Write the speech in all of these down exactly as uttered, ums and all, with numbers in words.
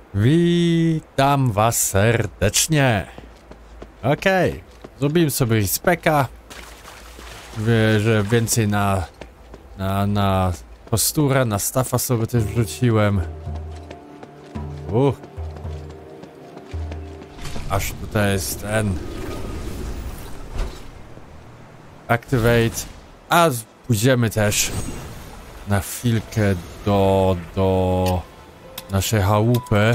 Witam was serdecznie. Okej, okay. Zrobiłem sobie speka. Wie, że więcej na, na, na posturę, na staffa sobie też wrzuciłem. Uh. Aż tutaj jest ten Activate. A pójdziemy też na chwilkę do, do naszej chałupy.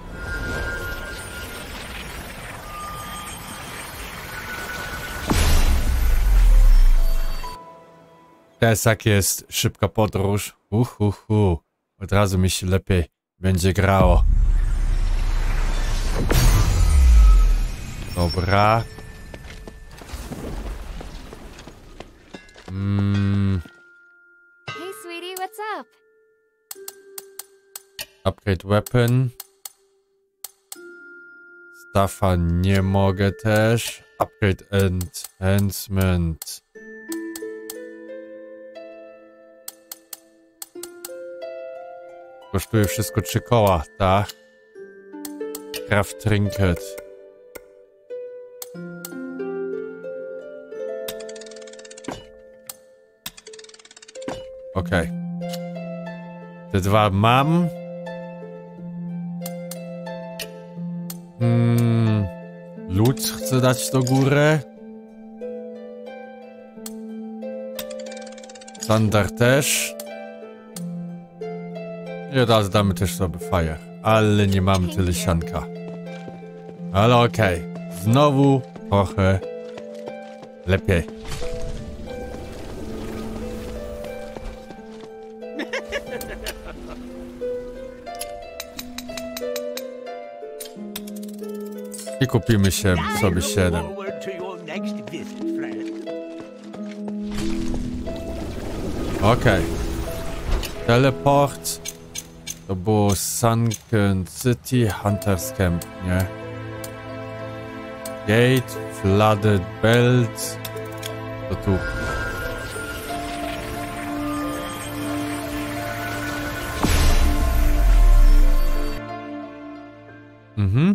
Teraz jak jest szybka podróż. Uhuhu. Od razu mi się lepiej będzie grało. Dobra. Mm. Hey sweetie, what's up? Upgrade weapon. Staffa nie mogę też. Upgrade enhancement. Kosztuje wszystko trzy koła, tak? Craft trinket. Okej. Okay. Te dwa mam. Hmm. Lód chcę dać do góry. Sandar też. I od razu damy też sobie fire. Ale nie mamy tyle sianka. Ale okej. Okay. Znowu trochę lepiej. I kupimy się sobie siedem. Okej. Okay. Teleport. To było Sunken City, Hunter's Camp, nie? Gate, Flooded Belt. To tu. Mhm.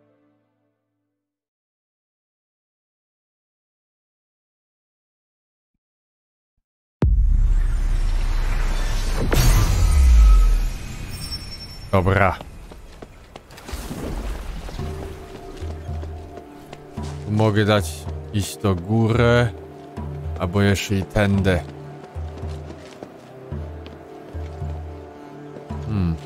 Dobra. Mogę dać iść do góry, albo jeszcze i tędy. Hmm.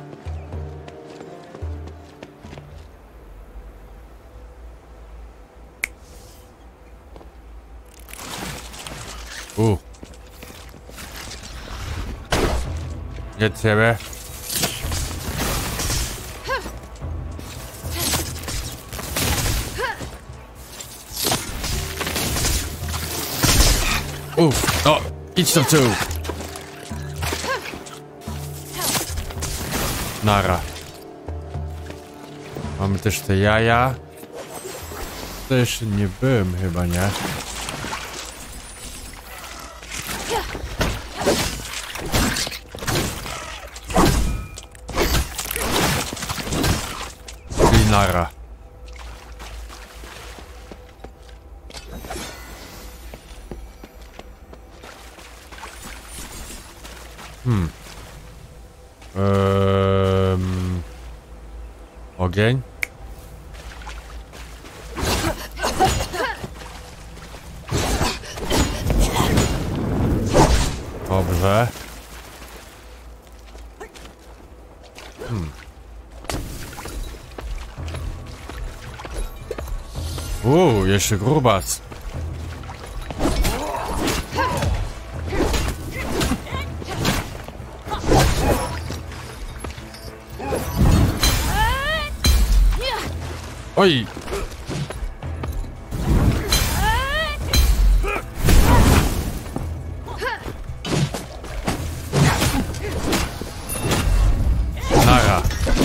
U. Nie ciebie. Uff, o, idź tam tył. Nara. Mamy też te jaja. To jeszcze nie byłem chyba, nie? I nara. Hmm. Um, ogień. Dobrze. Hmm. Uuu, jeszcze grubas. Oj! Nara.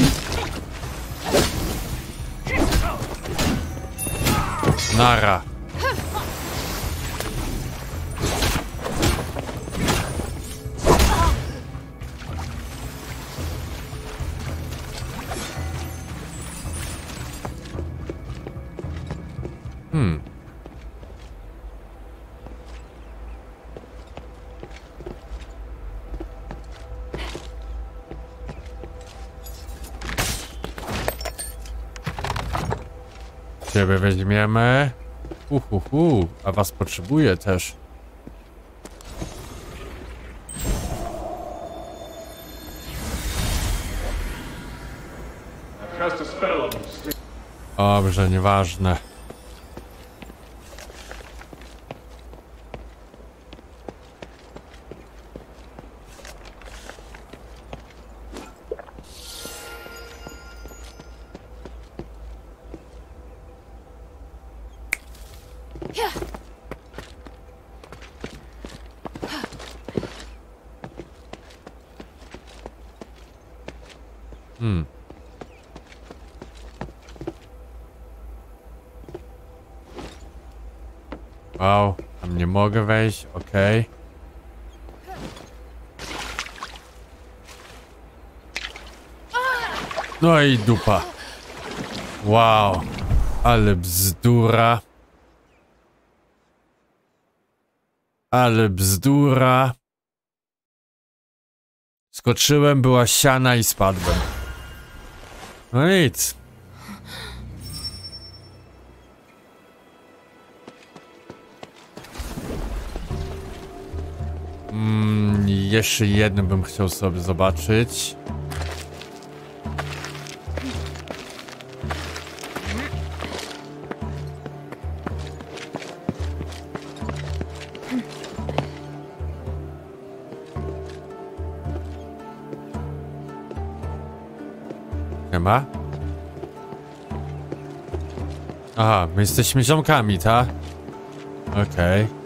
Nara. Hmm. Ciebie weźmiemy. Uhuhu, a was potrzebuję też. Dobrze, nieważne. Hmm. Wow, tam nie mogę wejść, okej. No i dupa. Wow, ale bzdura. Ale bzdura. Skoczyłem, była siana i spadłem. No nic. Mm, jeszcze jedno bym chciał sobie zobaczyć. Nie ma? Aha, my jesteśmy ziomkami, ta? Okej. Okay.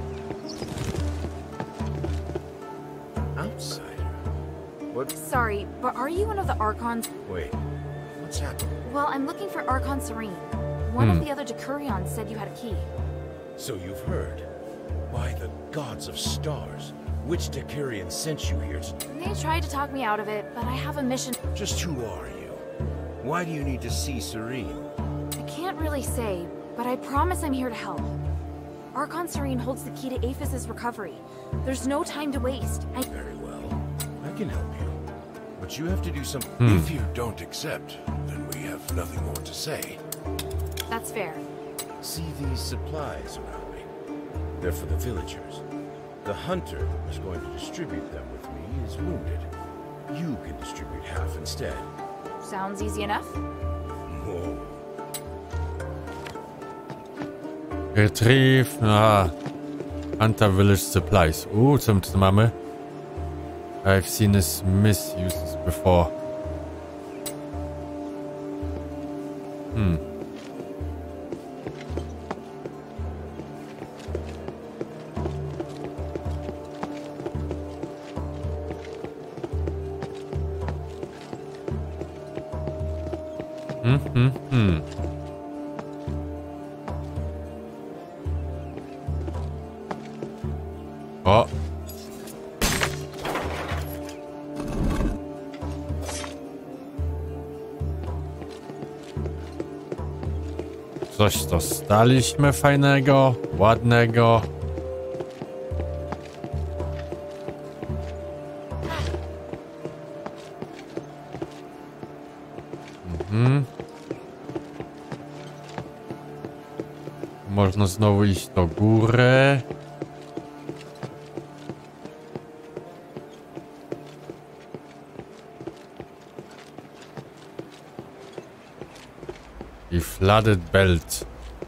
Sorry, but are you one of the Archons? Wait, what's happening? Well, I'm looking for Archon Serene. One Hmm. of the other Decurions said you had a key. So you've heard. By the gods of stars, which Decurion sent you here to... They tried to talk me out of it, but I have a mission. Just who are you? Why do you need to see Serene? I can't really say, but I promise I'm here to help. Archon Serene holds the key to Aphis's recovery. There's no time to waste. I... Very well. I can help you. But you have to do something. Hmm. If you don't accept, then we have nothing more to say. That's fair. See these supplies around me? They're for the villagers. The hunter who was going to distribute them with me is wounded. You can distribute half instead. Sounds easy enough. Whoa. Retrieve. Aha. Hunter Village Supplies. Uh, co my tu mamy? I've seen this misuse this before. Hmm. Hmm, hmm, hmm. O! Coś dostaliśmy fajnego, ładnego. Mhm. Można znowu iść do góry. I flooded belt.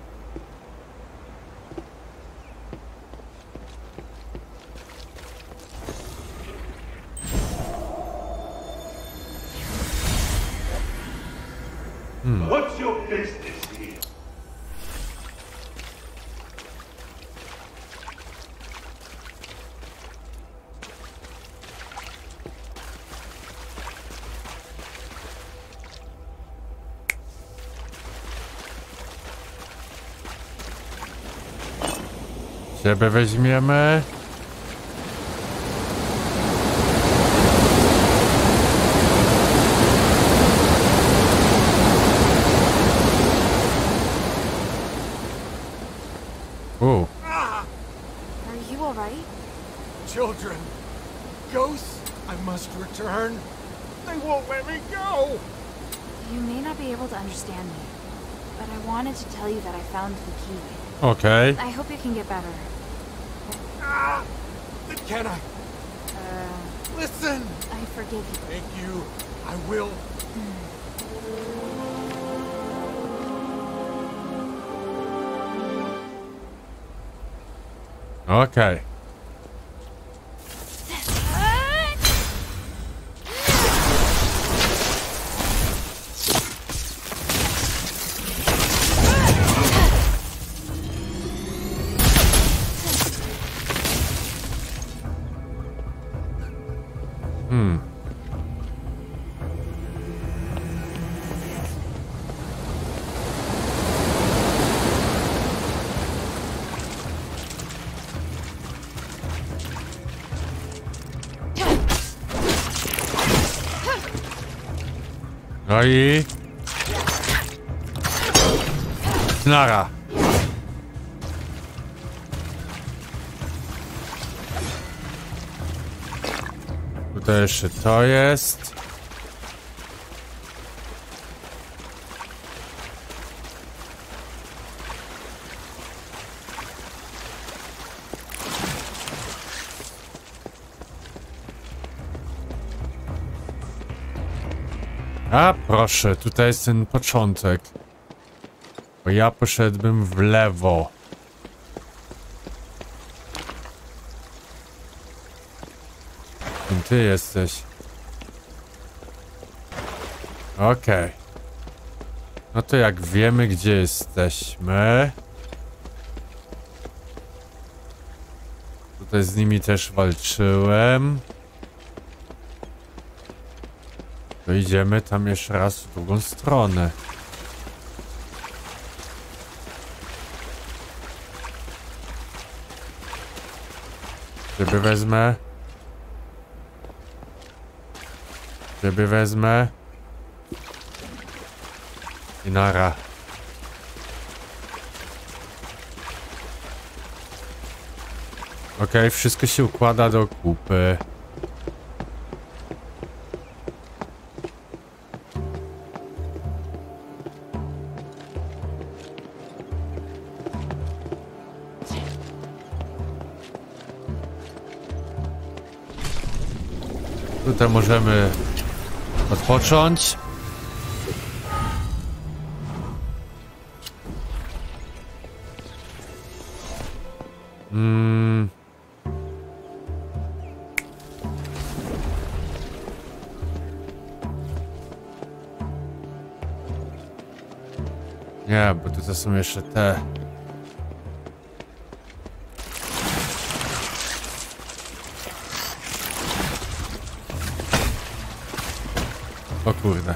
Hmm. What's your business here? Ciebie weźmiemy. return, they won't let me go. You may not be able to understand me, but I wanted to tell you that I found the key. Okej. I hope you can get better. Ah, then can I? Uh, Listen. I forgive you. Thank you. I will. Okej. Hmm. No i... Nara. Tutaj jeszcze to jest. A proszę, tutaj jest ten początek. Bo ja poszedłbym w lewo. Kim ty jesteś? Okej. Okay. No to jak wiemy, gdzie jesteśmy. Tutaj z nimi też walczyłem. To idziemy tam jeszcze raz w drugą stronę. Ciebie wezmę. Ciebie wezmę. I nara. Okej, okay, wszystko się układa do kupy. Tutaj możemy odpocząć. Mm. Nie, bo tutaj są jeszcze te. O kurde.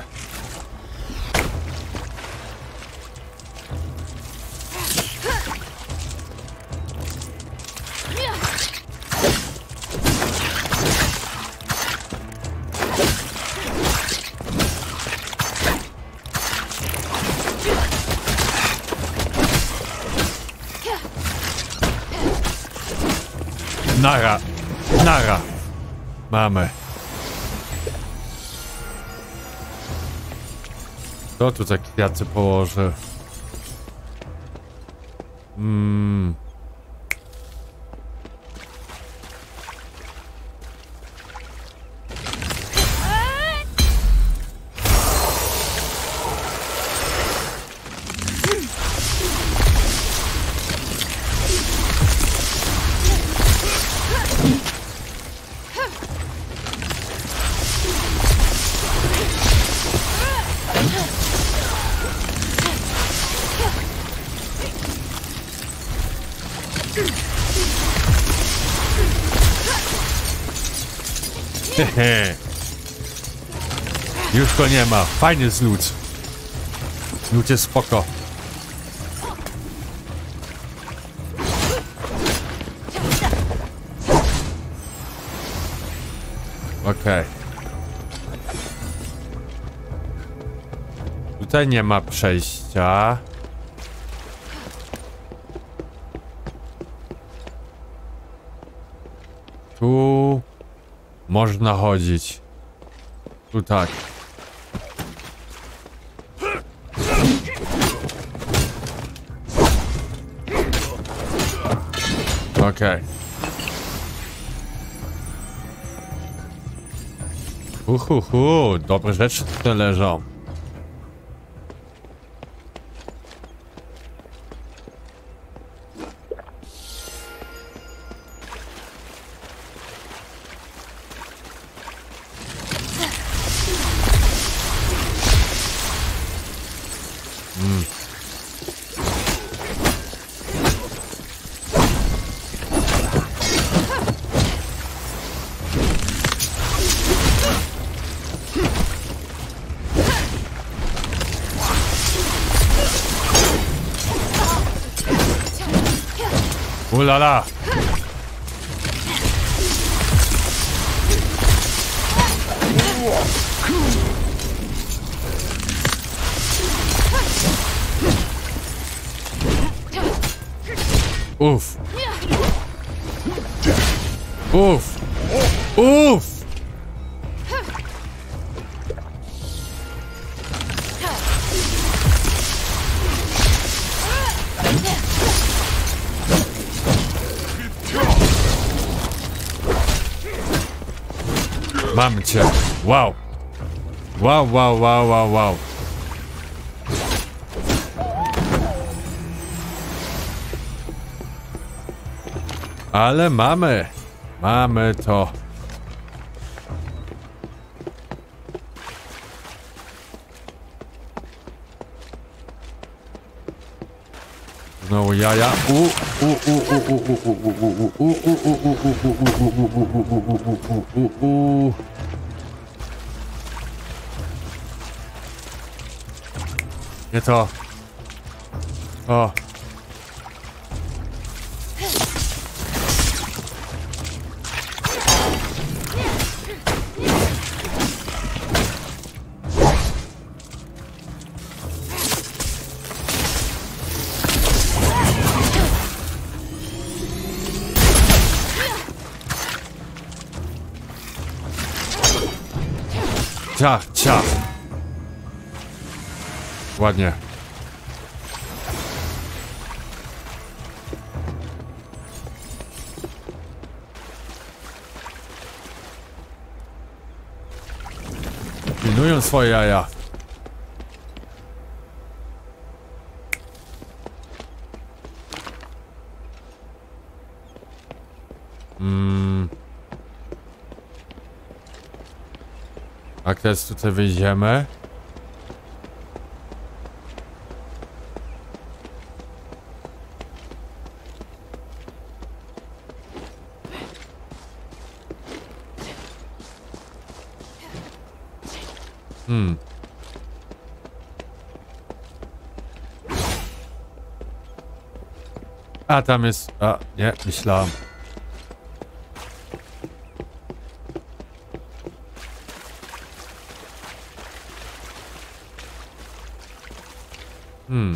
Nara. Nara. Mamy. Kto tu tak kwiaty położy? Mm. Hehe. Już go nie ma. Fajny zlód. Zlód jest spoko. Okej. Okay. Tutaj nie ma przejścia. Tu można chodzić. Tu tak. Okej. Okay. Uhuhu, dobre rzeczy tutaj leżą. Mm. Ulala! Uff! Uff! Uff! Mamy cię. Wow. Wow, wow, wow, wow, wow. Ale mamy. Mamy to. Znowu jaja. U, u, u, u, u, u, u, u, u, u, u, u. Nie to. O. Ciach, ciach. Ładnie. Pilnują swoje jaja. Mm. A teraz tutaj wyjdziemy. Hmm. A tam jest... A, nie, myślałem. Hmm.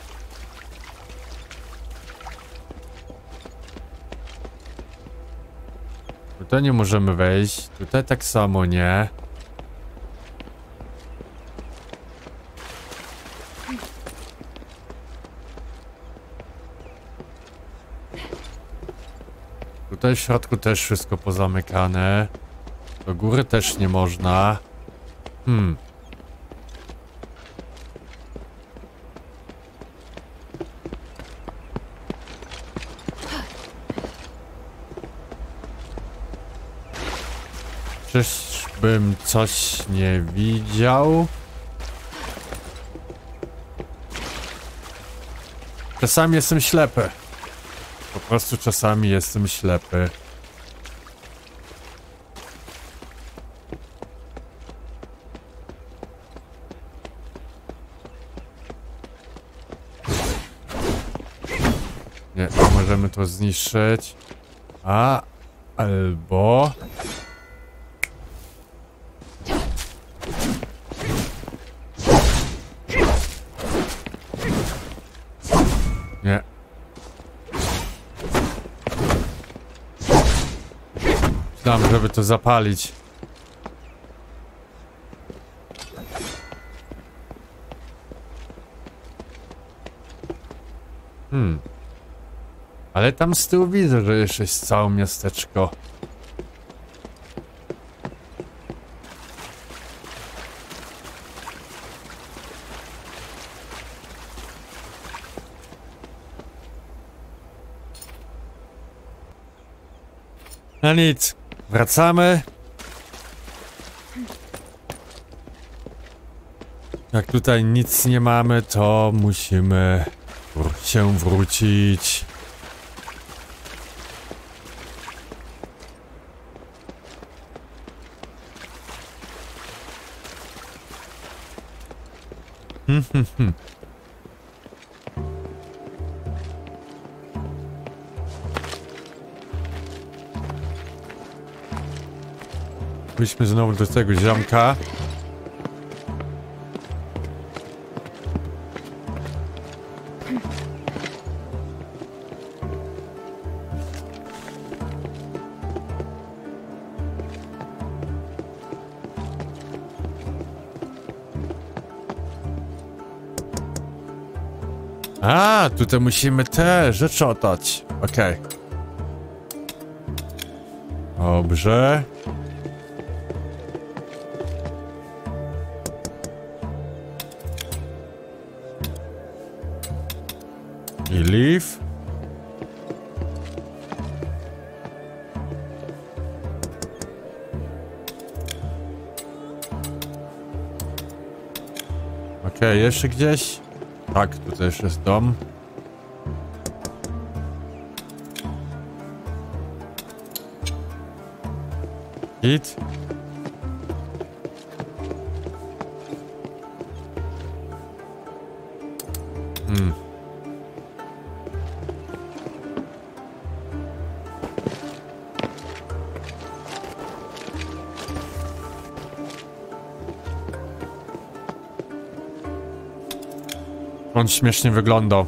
Tutaj nie możemy wejść. Tutaj tak samo nie. Tutaj w środku też wszystko pozamykane. Do góry też nie można. Hmm. Czyżbym coś nie widział? Czasami jestem ślepy. Po prostu czasami jestem ślepy. Nie, nie możemy to zniszczyć. A, albo... Nie. Myślałem, żeby to zapalić. Hmm. Ale tam z tyłu widzę, że jeszcze jest całe miasteczko. No nic, wracamy. Jak tutaj nic nie mamy, to musimy się wrócić. Hmm, hmm, hmm. Pójdźmy znowu do tego ziomka. A, tutaj musimy te rzeczy oddać. Okej. Okay. Dobrze. I leaf. Okej, okay, jeszcze gdzieś? Tak, tutaj jeszcze jest dom. Hit. Hmm. On śmiesznie wygląda.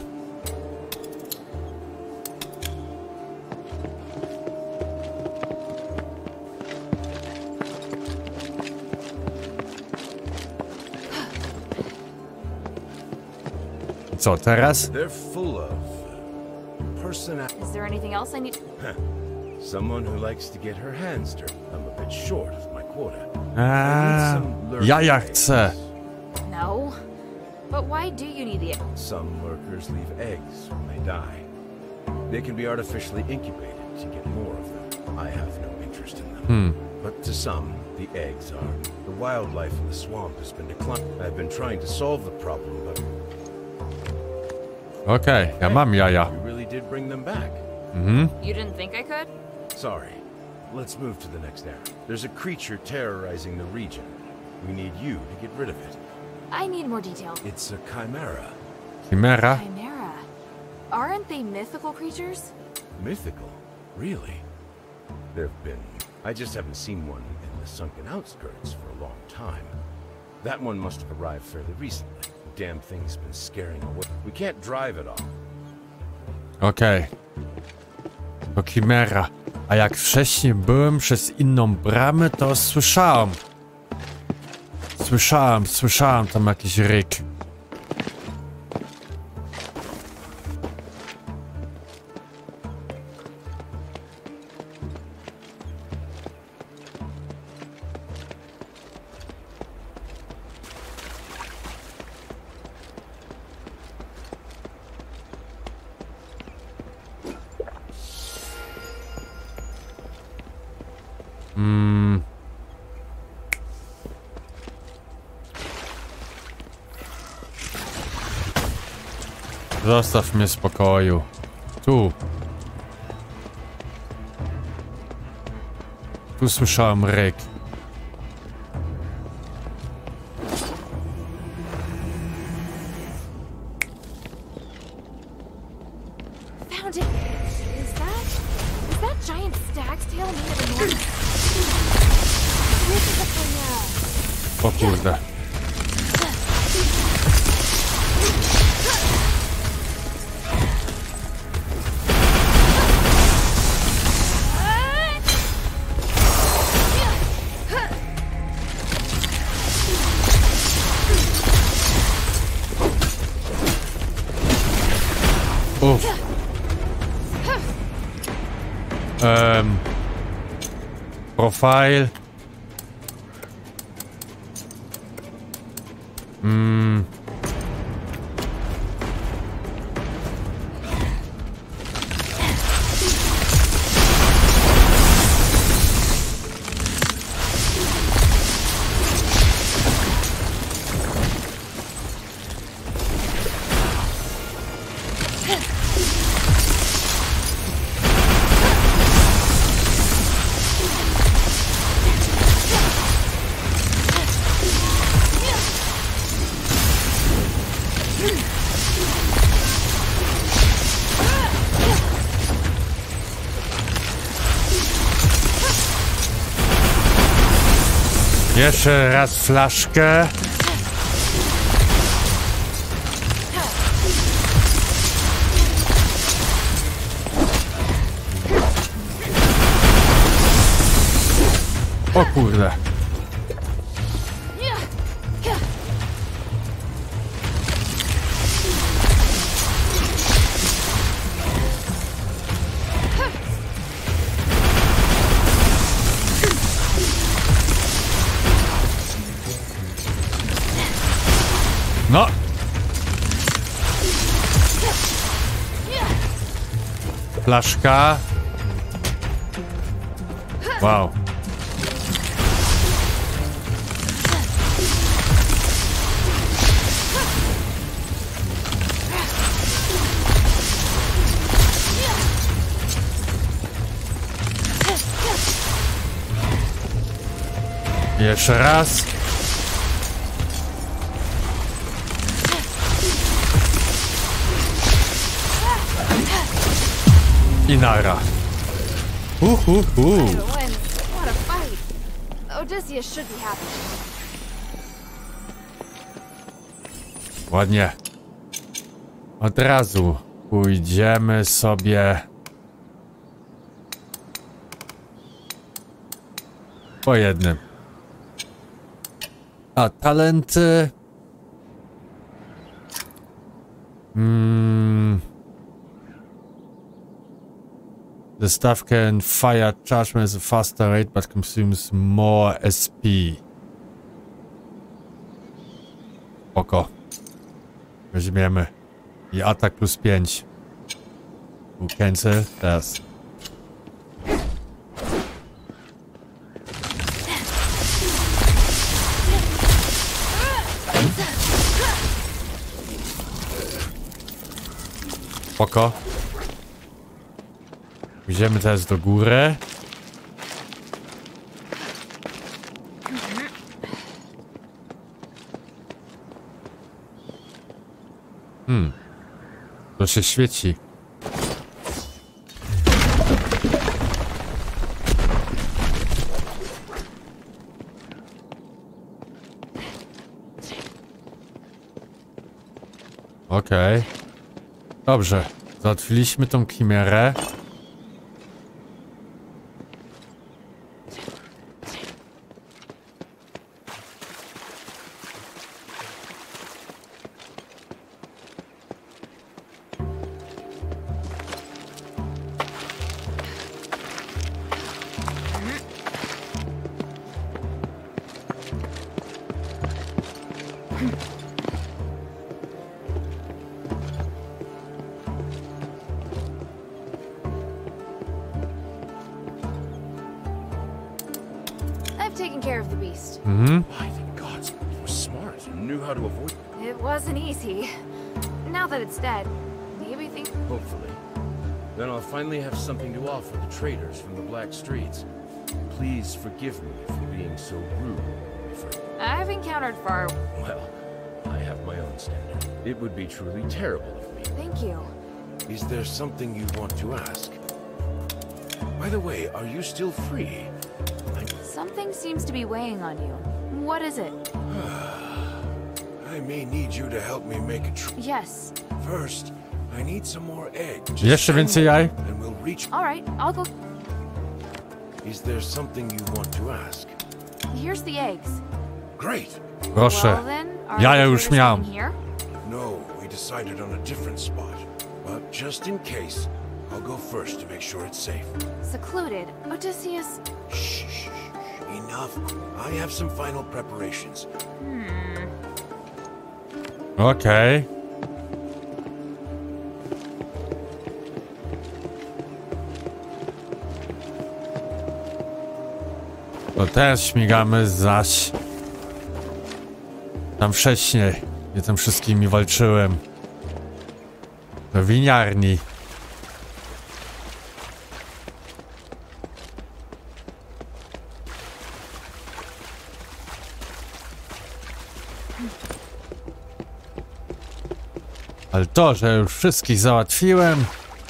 Co teraz? They're full of personality. Is there anything else I need? Someone who likes to get her hands dirty. I'm a bit short of my quota. Eee, ja ja chcę. No. But why do you need the egg? Some lurkers leave eggs when they die. They can be artificially incubated to get more of them. I have no interest in them. Hmm. But to some, the eggs are. The wildlife in the swamp has been declining. I've been trying to solve the problem, but... Okej, okay, ja mam jaja. You really did bring them back. Mhm. You didn't think I could? Sorry. Let's move to the next area. There's a creature terrorizing the region. We need you to get rid of it. I need more detail. It's a chimera. Chimera? Chimera. Aren't they mythical creatures? Mythical? Really? There've been... I just haven't seen one in the sunken outskirts for a long time. That one must have arrived fairly recently. The damn thing's been scaring away. We can't drive it off. Okej. Okay. To chimera. A jak wcześniej byłem przez inną bramę, to słyszałem. Słyszałem, słyszałem tam jakiś ryk. Mm. Zostaw mnie w spokoju. Tu. Tu słyszałem ryk. Found it. Is that... Is that giant stag's tail made of enormous... This is a chimera. O kurde. Uff. Um, profile. Mm. Jeszcze raz flaszkę. O kurde. No. Flaszka. Wow. Jeszcze raz. I nara. Uhuhu. What a fight. Odysseus should be happy. Ładnie. Od razu pójdziemy sobie po jednym. A talenty. Hmm. The staff can fire chargements at a faster rate but consumes more S P. Oko. Weźmiemy. I atak plus pięć. We'll cancel. Teraz. Oko. Idziemy teraz do góry. Hmm. To się świeci. Okej. Okay. Dobrze. Załatwiliśmy tą chimerę. I've taken care of the beast. Mhm. Why, the gods, you were smart and knew how to avoid. It wasn't easy. Now that it's dead, maybe think. Hopefully. Then I'll finally have something to offer the traders from the Black Streets. Please forgive me for being so rude, my friend. I've encountered far. Well, I have my own standard. It would be truly terrible of me. Thank you. Is there something you want to ask? By the way, are you still free? I'm... Something seems to be weighing on you. What is it? I may need you to help me make a trip. Yes. First, I need some more eggs. Jeszcze więcej jaj? And we'll reach. All right, I'll go. Is there something you want to ask? Here's the eggs. Great. Proszę. Well then, are Jaja the już traders miałam. coming here? No, we decided on a different spot. But just in case, I'll go first to make sure it's safe. Secluded. Odysseus. Shh, shh, shh. Enough. I have some final preparations. Okej. To teraz śmigamy zaś tam wcześniej, gdzie tam wszystkimi walczyłem. Do winiarni. Ale to, że już wszystkich załatwiłem,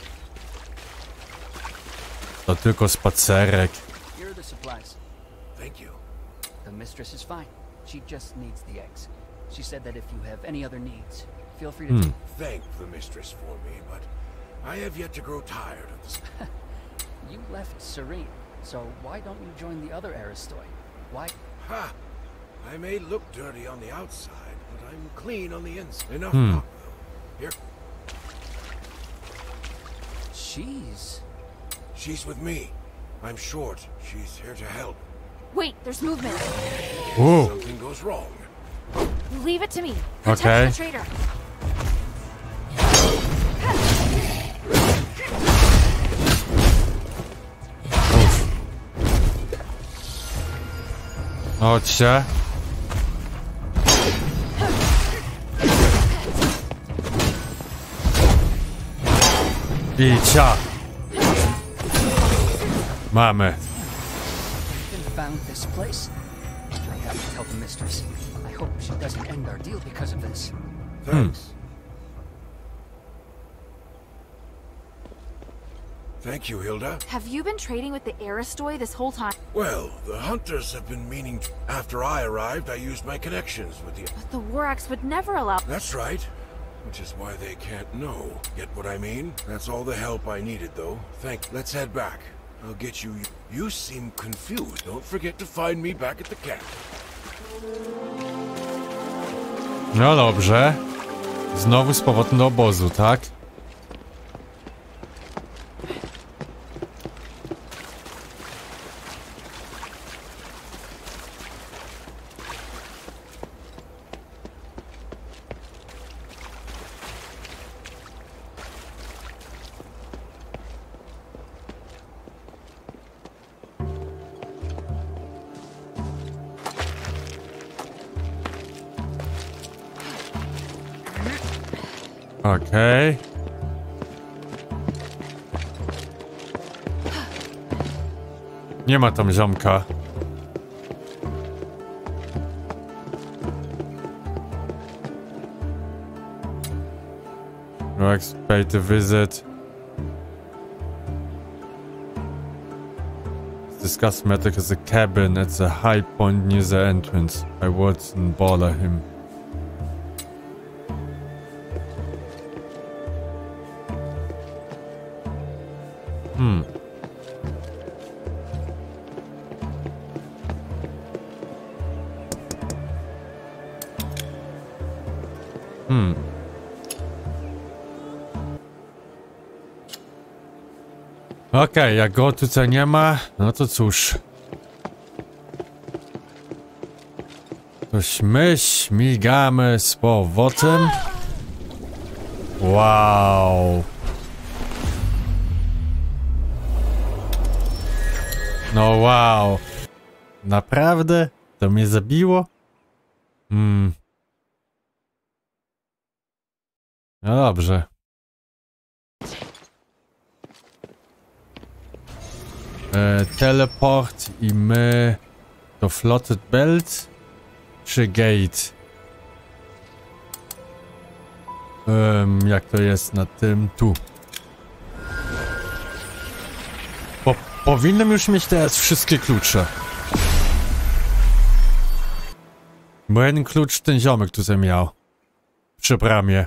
to tylko spacerek. Here are the supplies. Thank you. The mistress is fine. She just needs the eggs. She said that if you have any other needs, feel free to Hmm. Thank the mistress for me, but I have yet to grow tired of this. You left Serene, so why don't you join the other Aristoi? Why? Ha! I may look dirty on the outside, but I'm clean on the inside. Enough Hmm. talk, though. Here, She's... she's with me. I'm short. She's here to help. Wait, there's movement. Uuu, Something goes wrong. Leave it to me. Protect Okay. the traitor. chodźcie. I cia. Mamy. Even found this place? I have to tell the mistress. I hope she doesn't end our deal because of this. Thanks. Thank you, Hilda. Have you been trading with the Aristoi this whole time? Well, the hunters have been meaning to... After I arrived, I used my connections with the... But the Warax would never allow. That's right. Which is why they can't know. Get what I mean? That's all the help I needed, though. Thank... Let's head back. I'll get you... You seem confused. Don't forget to find me back at the camp. No dobrze. Znowu z powrotem do obozu, tak? Okej. Nie ma tam ziomka. Rex paid a visit. Discuss matter as a cabin at the high point near the entrance. I wouldn't bother him. Hmm. Hmm. Okej, okay, jak go tutaj nie ma, no to cóż. Toś my śmigamy z powrotem. Wow. No wow. Naprawdę? To mnie zabiło? Hmm. No dobrze. E, teleport i my do Floated Belt czy Gate? Um, jak to jest na tym tu? Po, powinienem już mieć teraz wszystkie klucze. Bo jeden klucz ten ziomek tutaj miał. Przy bramie.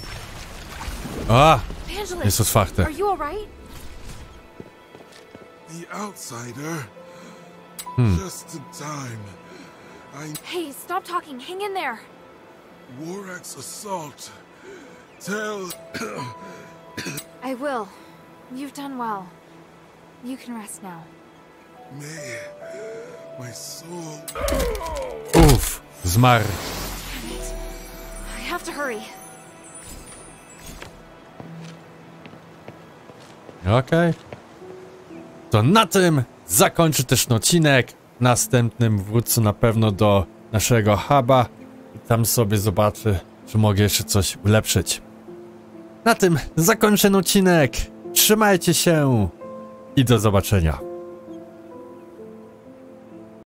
A! Jest otwarte. Are you all right? The outsider. Hmm. Just in time. I Hey, stop talking. Hang in there. Warak's assault. Tell I will. You've done well. You can rest now. May my soul. Uff, zmarł. Damn it. I have to hurry. Okej. To na tym zakończę też ten odcinek. W następnym wrócę na pewno do naszego huba i tam sobie zobaczę, czy mogę jeszcze coś ulepszyć. Na tym zakończę ten odcinek. Trzymajcie się i do zobaczenia.